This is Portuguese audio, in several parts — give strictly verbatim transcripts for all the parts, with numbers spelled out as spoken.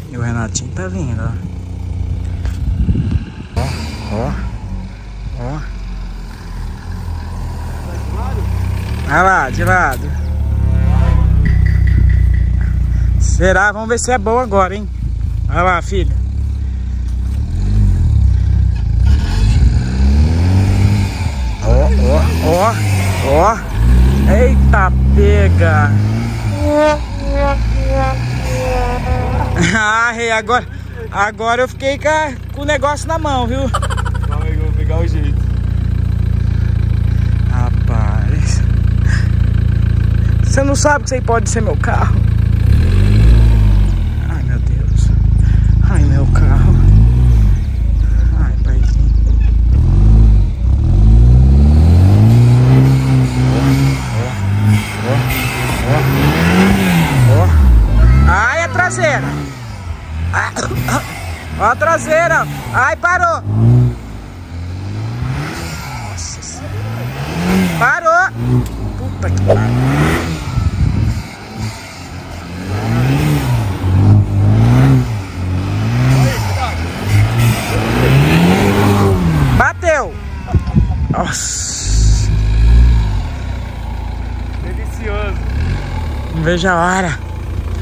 E o Renatinho tá vindo, ó. Ó, ó, ó. Vai lá, de lado. Será? Vamos ver se é bom agora, hein? Vai lá, filho. Ó, ó, ó, ó. Eita, pega. Ah, agora, agora eu fiquei com, a, com o negócio na mão, viu? Calma aí que eu vou pegar o jeito. Rapaz, você não sabe que isso aí pode ser meu carro? Ai, meu Deus. Ai, meu carro. Ai, paizinho. Ó, ó, ó, ó. Ai, a traseira. Ah, ó a traseira. Ai, parou. Nossa Senhora. Parou. Puta que pariu. Bateu. Nossa. Delicioso. Não vejo a hora.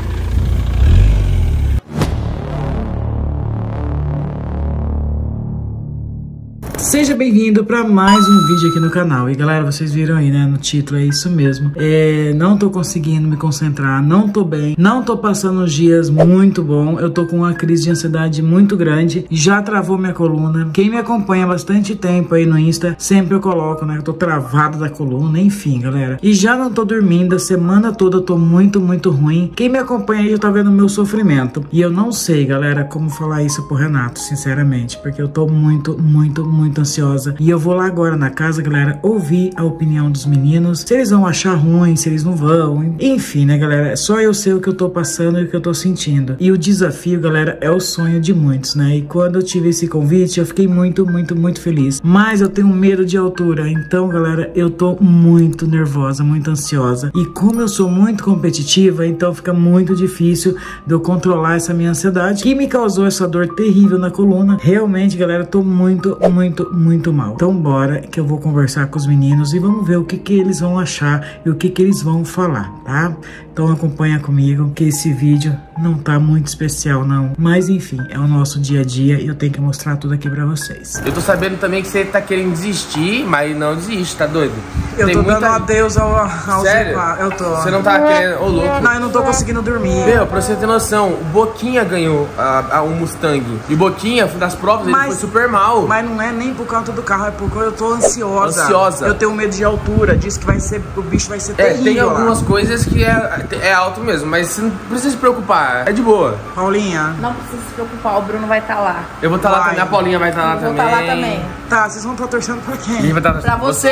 Seja bem-vindo para mais um vídeo aqui no canal. E galera, vocês viram aí, né, no título, é isso mesmo. É, não tô conseguindo me concentrar, não tô bem, não tô passando uns dias muito bom. Eu tô com uma crise de ansiedade muito grande, já travou minha coluna. Quem me acompanha há bastante tempo aí no Insta, sempre eu coloco, né, eu tô travado da coluna, enfim, galera. E já não tô dormindo, a semana toda eu tô muito, muito ruim. Quem me acompanha aí já tá vendo o meu sofrimento. E eu não sei, galera, como falar isso pro Renato, sinceramente, porque eu tô muito, muito, muito ansiosa. E eu vou lá agora na casa, galera, ouvir a opinião dos meninos, se eles vão achar ruim, se eles não vão, enfim, né, galera, só eu sei o que eu tô passando e o que eu tô sentindo. E o desafio, galera, é o sonho de muitos, né, e quando eu tive esse convite, eu fiquei muito, muito, muito feliz, mas eu tenho medo de altura, então, galera, eu tô muito nervosa, muito ansiosa, e como eu sou muito competitiva, então fica muito difícil de eu controlar essa minha ansiedade, que me causou essa dor terrível na coluna. Realmente, galera, eu tô muito, muito, muito mal. Então bora que eu vou conversar com os meninos e vamos ver o que que eles vão achar e o que que eles vão falar, tá? Então acompanha comigo que esse vídeo não tá muito especial não, mas enfim, é o nosso dia a dia e eu tenho que mostrar tudo aqui pra vocês. Eu tô sabendo também que você tá querendo desistir, mas não desiste, tá doido? Eu Tem tô muita... dando adeus ao, ao Sério? Zipar. Eu tô. Você não tá querendo... Ô, louco. Não, eu não tô conseguindo dormir. Meu, pra você ter noção, o Boquinha ganhou a, a, um Mustang. E o Boquinha, das provas, mas, ele foi super mal. Mas não é nem por causa do carro, é porque eu tô ansiosa. Ansiosa. Eu tenho medo de altura, diz que vai ser, o bicho vai ser É, terrível. tem algumas lá. coisas que é, é alto mesmo, mas você não precisa se preocupar, é de boa. Paulinha. Não precisa se preocupar, o Bruno vai estar tá lá. Eu vou estar tá lá também, a Paulinha vai estar tá lá eu também. Vou estar tá lá também. Tá, vocês vão estar torcendo pra quem? Quem vai estar Pra você.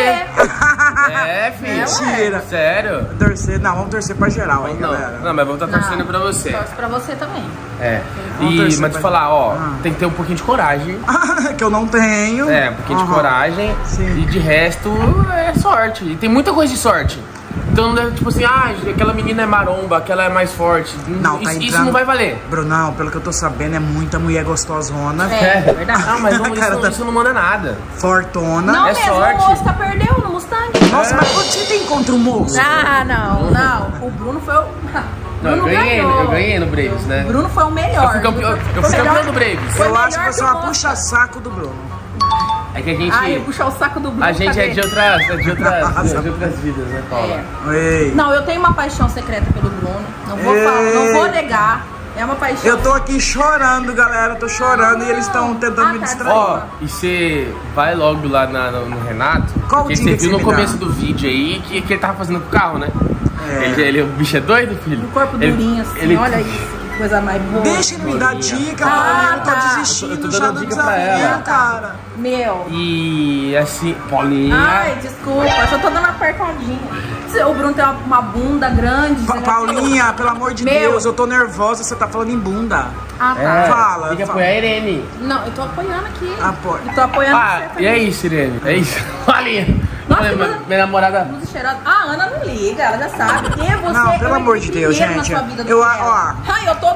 É, filho. Mentira. Sério? Torcer, não, vamos torcer pra geral, hein, Não, galera. não, mas vamos estar torcendo Não, pra você. Torce pra você também. É. Vamos E, torcer mas te pra- falar, ó, Ah. tem que ter um pouquinho de coragem. Que eu não tenho. É, um pouquinho Aham. de coragem. Sim. E de resto, é sorte. E tem muita coisa de sorte. Então não é tipo assim, ah, aquela menina é maromba, aquela é mais forte. Não, tá isso, isso entrando- não vai valer. Brunão, pelo que eu tô sabendo, é muita mulher gostosona, É, verdade. Ah, mas não, isso, Cara, não- tá- isso não manda nada. fortona. Não é mesmo, sorte. o Mosca perdeu no Mustang. Nossa, mas quando você tem contra o moço? Ah, não, não. O Bruno foi o... Não, eu Bruno ganhei, ganhou. eu ganhei no Braves, né? O Bruno foi o melhor. Eu fui campeão, eu fui Foi campeão melhor- do Braves. Foi Eu acho melhor que você é que o uma Mosca. puxa-saco do Bruno. É que a gente. Ah, eu puxar o saco do Bruno. a gente é cadê? de outras, é de outras, de outras vidas, né, Paula? É. Ei. Não, eu tenho uma paixão secreta pelo Bruno. Não vou, Ei. falar, não vou negar. É uma paixão. Eu tô aqui chorando, galera, tô chorando e eles estão tentando Ah, me tá. distrair. Ó, e você vai logo lá na- no, no Renato, Qual porque dica você que viu você no me começo dá? do vídeo aí que, que ele tava fazendo com o carro, né? É. Ele, ele, o bicho é doido, filho? O corpo Ele- durinho assim, ele- olha isso. Que coisa mais boa. Deixa ele me dar dica, Ah, Paulinha, eu tô tá. desistindo Eu tô já dando do dica pra desafio, ela. cara. Meu. E assim, Paulinha. Ai, desculpa, eu só tô dando uma apertadinha. O Bruno tem uma, uma bunda grande. Pa- né? Paulinha, pelo amor de Meu. Deus, eu tô nervosa, você tá falando em bunda. Ah, tá. É, Fala, tem que fala. apoiar a Irene. Não, eu tô apoiando aqui. Apoia. Eu tô apoiando Ah, você e é também. isso, Irene. É isso. Paulinha. Nossa, Olha, mas- minha, minha namorada. Blusa cheirosa. Ah, a Ana não liga, ela já sabe. Quem é você? Não, Eu pelo amor de entrei Deus, primeiro gente. Na sua vida do Eu- que ela. ó. Ai, eu tô dos passinhos.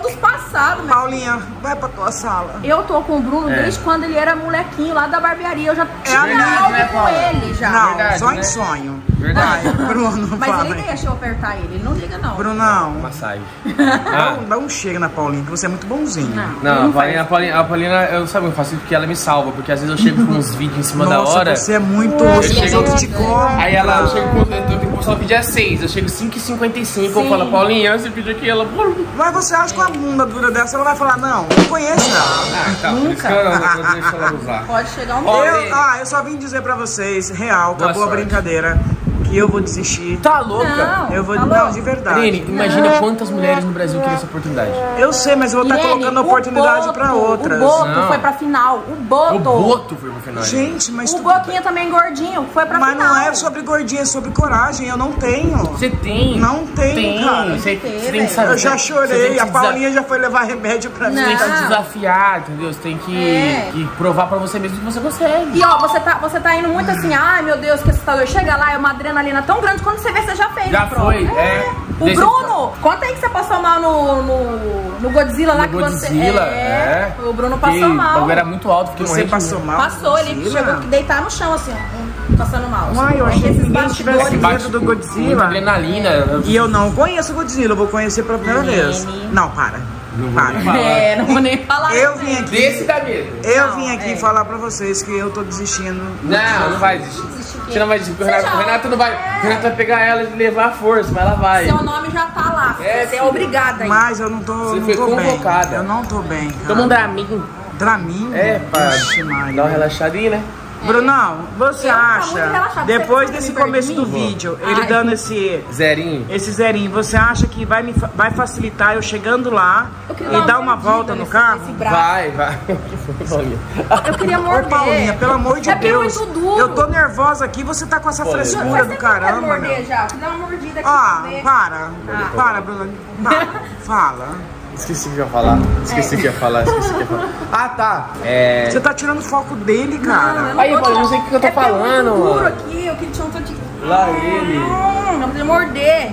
passado, meu. Paulinha, vai pra tua sala. Eu tô com o Bruno É. desde quando ele era molequinho lá da barbearia. Eu já tinha verdade, algo né, com Paula? ele já. Não, Verdade, só né? em sonho. Verdade. Vai, Bruno, Mas fala ele aí. deixa eu apertar ele, ele não liga não. Brunão, Massagem. dá Ah, um, dá um chega na Paulinha, que você é muito bonzinho. Não, não, ele a Paulinha, faz. a Paulinha, a Paulina, eu sabe, eu faço isso porque ela me salva, porque às vezes eu chego com uns vídeos em cima da Nossa, hora. você é muito... Nossa, Os gente. outros te comem. Aí ela, eu chego com, eu tenho que postar o vídeo às seis, eu chego cinco e cinquenta e cinco, eu Sim. falo, Paulinha, esse vídeo aqui, ela... Mas você acha que uma bunda dura dessa, ela vai falar, não, não conheço não. Ah, tá, por isso que eu não, não deixo ela usar. Pode chegar um Ó, momento. Eu, ah, eu só vim dizer pra vocês, real, Boa acabou a sorte. brincadeira, que eu vou desistir. Tá louca? Não. Eu vou... Tá Não, louco? de verdade. Irene, imagina quantas mulheres no Brasil queriam essa oportunidade. Eu sei, mas eu vou estar Irene, colocando o oportunidade Boto, pra outras. O Boto Não. foi pra final. O O Boto. Boto foi pro final. Gente, mas... O tu- Boquinha também gordinho. Foi pra Mas final. não é sobre gordinha, é sobre coragem, eu não tenho. Você tem. Não tem, tem. cara. Você, Tem, você tem que velho. saber. Eu já você tem chorei, que a desa- Paulinha já foi levar remédio pra mim. Você tem que se Não. desafiar, entendeu? Você tem que, É. que provar pra você mesmo que você consegue. E ó, você tá, você tá indo muito assim, ai meu Deus, que assustador. Chega lá, é uma adrenalina tão grande, quando você vê, você já fez. Já a prova. foi, é. O Deixa- Bruno, conta aí que você passou mal no, no, no Godzilla lá No que você. Godzilla, é. O Bruno Porque passou mal. O bagulho era muito alto, fiquei Você morrendo de passou medo. mal? Passou, ele Godzilla? chegou a deitar no chão assim, ó, passando mal. Uai, eu achei que Esses ninguém bastidores- tivesse Bate medo do muita Godzilla. adrenalina. E eu não conheço o Godzilla, eu vou conhecer pela primeira vez. Não, para. Não vou Para. nem falar. É, não vou nem falar. Eu isso, vim né? aqui, Desse dá medo. eu Não, vim aqui é. falar pra vocês que eu tô desistindo. Não, não vai desistir. Desistir o quê? Você não vai desistir. porque O Você Renato, já- o Renato não vai. É. O Renato vai pegar ela e levar a força, mas ela vai. Seu nome já tá lá. É, você é filho. obrigada aí. Mas eu não tô, Você não foi tô bem. convocada. Eu não tô bem, cara. Toma um Dramin. Dramin? É, pra Vixe, Maria. dar uma relaxadinha, né? Brunão, você Eu tô muito acha, relaxada. depois Você desse tá me começo do perto de mim? vídeo, ele Ai. dando esse, Zerinho. esse zerinho, você acha que vai, me, fa- vai facilitar eu chegando lá Eu queria e dar uma mordida volta no nesse- carro? nesse braço. Vai, vai. Paulinha. Eu queria Ô morder. Paulinha, pelo amor de é porque é Deus, muito duro. eu tô nervosa aqui, você tá com essa Paulinha. frescura Faz do tempo que eu quero caramba, morder meu. já. Dá uma mordida aqui Ah, pra ver. para, Ah. para, Bruna, para, fala. Esqueci o que eu ia falar. Esqueci o que eu ia falar. Esqueci o que eu ia falar. Ah, tá. É. Você tá tirando o foco dele, Não, cara. eu não Aí, tô Paulinha, tirando- não sei o que eu tô é porque falando, É muito duro mano. aqui, eu queria tirar um tanto de... Lá ele. Hum, não podia morder.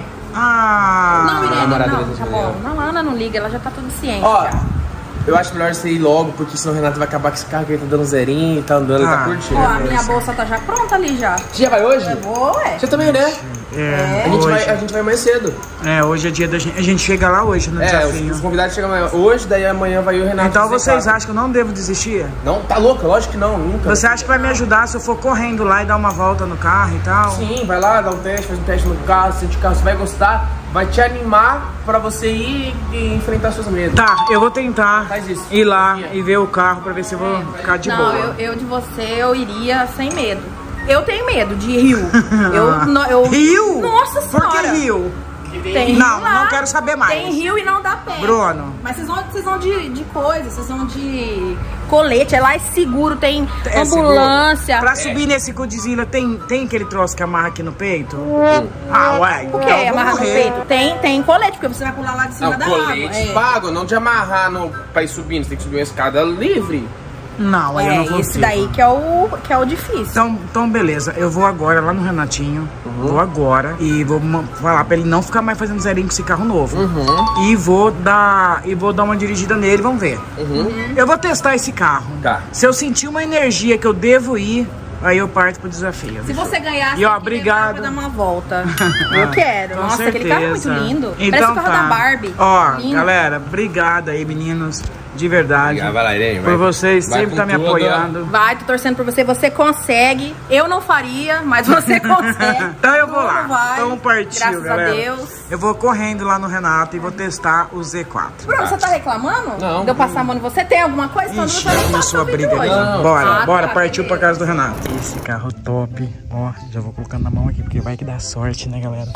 Ah, Não, Irene, namorada não, dele tá já bom. ganhou. Não, a Ana não liga, ela já tá tudo ciente Ó, já. eu acho melhor você ir logo, porque senão o Renato vai acabar com esse carro que ele tá dando zerinho, tá andando, ele Ah. tá curtindo. Ó, a minha bolsa tá já pronta ali já. Você já vai hoje? É boa, ué. Você também, né? é, A gente, hoje, vai, a gente vai mais cedo. é, hoje é dia da gente, a gente chega lá hoje no É, os, desafio. os convidados chegam amanhã. Hoje, daí amanhã vai eu e o Renato. Então fazer vocês carro. acham que eu não devo desistir? Não, tá louca? Lógico que não, nunca. Você acha que vai me ajudar se eu for correndo lá e dar uma volta no carro e tal? Sim, vai lá, dá um teste, faz um teste no carro, sente o carro, você vai gostar, vai te animar pra você ir e enfrentar seus medos. Tá, eu vou tentar Faz isso. ir lá e ver o carro pra ver se eu vou ficar de não, boa. eu, eu de você, eu iria sem medo. Eu tenho medo de rio. Eu, no- eu, Rio? Nossa Por que senhora. rio? Tem rio Não, lá. não quero saber mais. Tem rio e não dá pé. Bruno. Mas vocês vão, vocês vão de, de coisa, vocês vão de colete, é lá é seguro, tem É ambulância. seguro? Pra subir nesse Godzilla tem, tem aquele troço que amarra aqui no peito? Ah, ué. O que? então eu vou Amarrar no morrer. peito? Tem, tem colete, porque você vai pular lá de cima Não, da colete água. É. pago, não de amarrar no, pra ir subindo, você tem que subir uma escada livre. Não, aí eu não É, vou esse daí que é o, que é o difícil. Então, então, beleza, eu vou agora lá no Renatinho, vou agora e vou ma- falar pra ele não ficar mais fazendo zerinho com esse carro novo. E vou dar e vou dar uma dirigida nele, vamos ver. Eu vou testar esse carro. Tá. Se eu sentir uma energia que eu devo ir, aí eu parto pro desafio. Se você ganhar, E, ó, você obrigado. vai dar uma volta. Eu quero. Com Nossa, aquele carro é muito certeza. lindo. Então Parece o carro tá. da Barbie. Ó, Lindo. galera, obrigado aí, meninos. De verdade. Vai lá, Irene, Por vai. vocês Vai sempre com estar me tudo. apoiando. Vai, tô torcendo por você. Você consegue. Eu não faria, mas você consegue. Então eu vou Bruno lá. vai. Então partiu, Graças galera. a Deus. Eu vou correndo lá no Renato e vou testar o Z quatro. Bruno, você tá reclamando? Não. De eu passar a mão em você? Tem alguma coisa? Então Ixi, eu não começou faço a o vídeo briga hoje. ali. Não. Bora, Ah, bora, tá, partiu pra beleza. casa do Renato. Esse carro top. Ó, já vou colocando na mão aqui, porque vai que dá sorte, né, galera?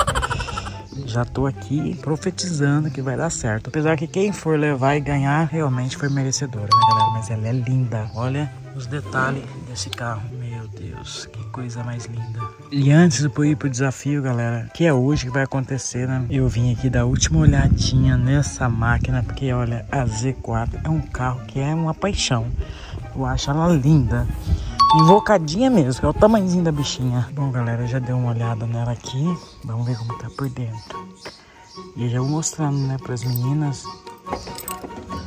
Já tô aqui profetizando que vai dar certo. Apesar que quem for levar e ganhar realmente foi merecedora, né, galera? Mas ela é linda. Olha os detalhes desse carro. Meu Deus, que coisa mais linda. E antes de eu ir pro desafio, galera, que é hoje que vai acontecer, né? Eu vim aqui dar a última olhadinha nessa máquina, porque olha, a Z quatro é um carro que é uma paixão. Eu acho ela linda. Invocadinha mesmo, que é o tamanhozinho da bichinha. Bom, galera, eu já dei uma olhada nela aqui. Vamos ver como tá por dentro. E eu já vou mostrando, né, pras meninas.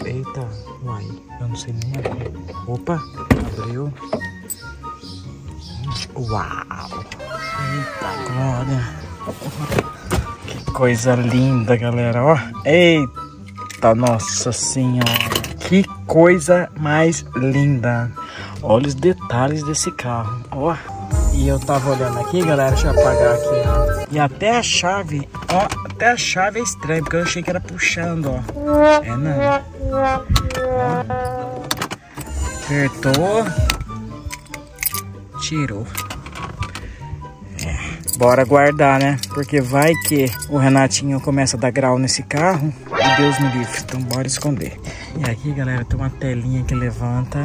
Eita, uai, eu não sei nem abrir. Opa, abriu. Uau! Eita, glória! Que coisa linda, galera, ó! Eita, nossa senhora! Que coisa mais linda! Olha os detalhes desse carro, ó! E eu tava olhando aqui, galera, deixa eu apagar aqui, ó. E até a chave, ó, até a chave é estranha, porque eu achei que era puxando, ó. É não. Ó. Apertou. Tirou. É. Bora guardar, né? Porque vai que o Renatinho começa a dar grau nesse carro e Deus me livre. Então bora esconder. E aqui, galera, tem uma telinha que levanta.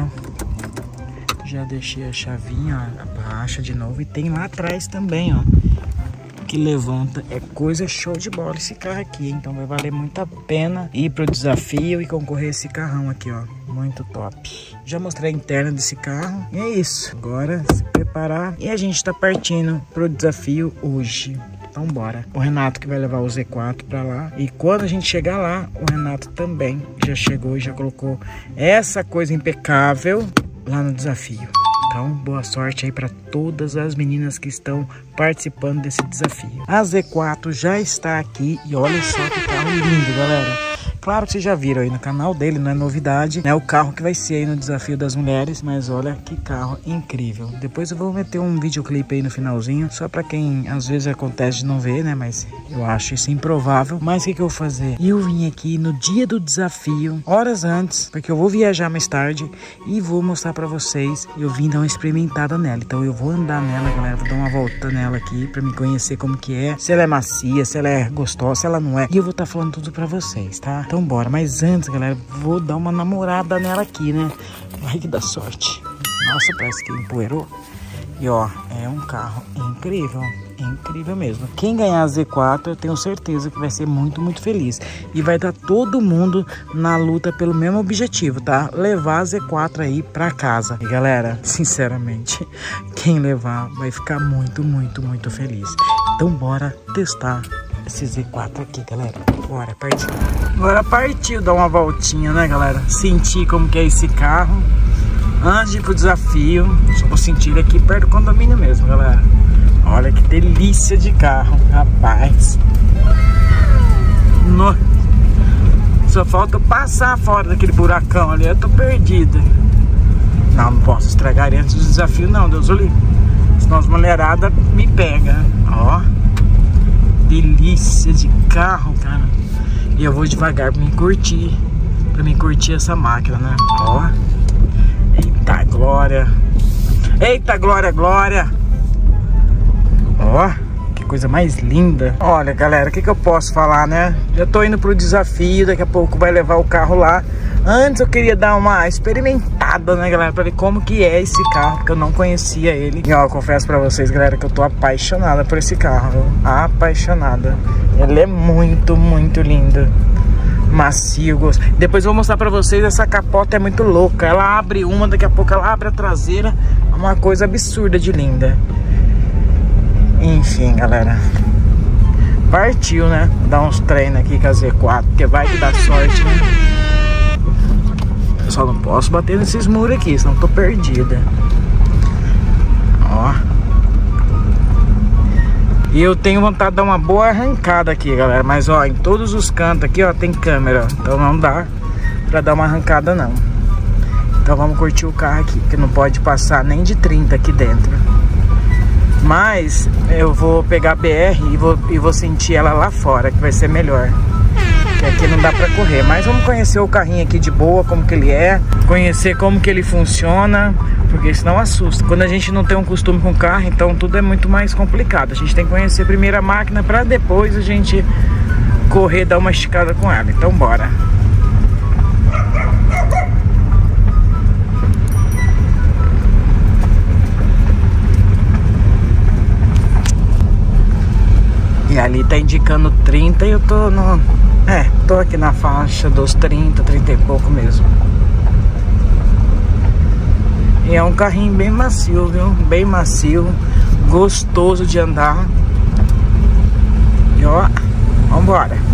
Já deixei a chavinha, ó, abaixa de novo. E tem lá atrás também, ó, que levanta. É coisa show de bola esse carro aqui, hein? Então vai valer muito a pena ir pro desafio e concorrer a esse carrão aqui, ó. Muito top. Já mostrei a interna desse carro. E é isso. Agora se preparar. E a gente tá partindo pro desafio hoje. Então bora. O Renato que vai levar o Z quatro pra lá. E quando a gente chegar lá, o Renato também já chegou e já colocou essa coisa impecável lá no desafio. Então, boa sorte aí para todas as meninas que estão participando desse desafio. A Z quatro já está aqui e olha só que carro lindo, galera. Claro que vocês já viram aí no canal dele, não é novidade, né? O carro que vai ser aí no desafio das mulheres, mas olha que carro incrível. Depois eu vou meter um videoclipe aí no finalzinho, só para quem às vezes acontece de não ver, né? Mas eu acho isso improvável. Mas o que que eu vou fazer? Eu vim aqui no dia do desafio, horas antes, porque eu vou viajar mais tarde e vou mostrar para vocês. Eu vim dar uma experimentada nela, então eu vou andar nela, galera, vou dar uma volta nela aqui para me conhecer como que é, se ela é macia, se ela é gostosa, se ela não é. E eu vou estar tá falando tudo para vocês, tá? Então bora, mas antes, galera, vou dar uma namorada nela aqui, né? Vai que dá sorte. Nossa, parece que empoeirou. E ó, é um carro incrível, incrível mesmo. Quem ganhar a Z quatro, eu tenho certeza que vai ser muito, muito feliz. E vai dar todo mundo na luta pelo mesmo objetivo, tá? Levar a Z quatro aí pra casa. E galera, sinceramente, quem levar vai ficar muito, muito, muito feliz. Então bora testar esse Z quatro aqui, galera. Bora, partiu. Agora partiu dar uma voltinha, né, galera? Sentir como que é esse carro. Antes de ir pro desafio, só vou sentir ele aqui perto do condomínio mesmo, galera. Olha que delícia de carro, rapaz. No... Só falta passar fora daquele buracão ali, eu tô perdida. Não, não posso estragar ele antes do desafio não, Deus o livre. Senão as mulheradas me pegam. Ó, delícia de carro, cara. E eu vou devagar pra me curtir. Pra me curtir essa máquina, né? Ó. Eita glória. Eita glória, glória. Ó, que coisa mais linda. Olha, galera, o que que eu posso falar, né? Já tô indo pro desafio, daqui a pouco vai levar o carro lá. Antes eu queria dar uma experimentada, né, galera, pra ver como que é esse carro, porque eu não conhecia ele. E ó, eu confesso pra vocês, galera, que eu tô apaixonada por esse carro, viu? Apaixonada. Ele é muito, muito lindo. Macio, gosto. Depois eu vou mostrar pra vocês, essa capota é muito louca. Ela abre uma, daqui a pouco ela abre a traseira. É uma coisa absurda de linda. Enfim, galera, partiu, né? Dar uns treinos aqui com a Z quatro, porque vai que dá sorte, né? Eu só não posso bater nesses muros aqui, senão tô perdida. Ó. E eu tenho vontade de dar uma boa arrancada aqui, galera. Mas ó, em todos os cantos aqui, ó, tem câmera. Então não dá pra dar uma arrancada, não. Então vamos curtir o carro aqui, porque não pode passar nem de trinta aqui dentro. Mas eu vou pegar a B R e vou, e vou sentir ela lá fora, que vai ser melhor. Porque aqui não dá pra correr. Mas vamos conhecer o carrinho aqui de boa, como que ele é. Conhecer como que ele funciona, porque senão assusta. Quando a gente não tem um costume com o carro, então tudo é muito mais complicado. A gente tem que conhecer primeiro a máquina pra depois a gente correr, dar uma esticada com ela. Então bora. E ali tá indicando trinta e eu tô no... É, tô aqui na faixa dos trinta, trinta e pouco mesmo. E é um carrinho bem macio, viu? Bem macio, gostoso de andar. E ó, vambora.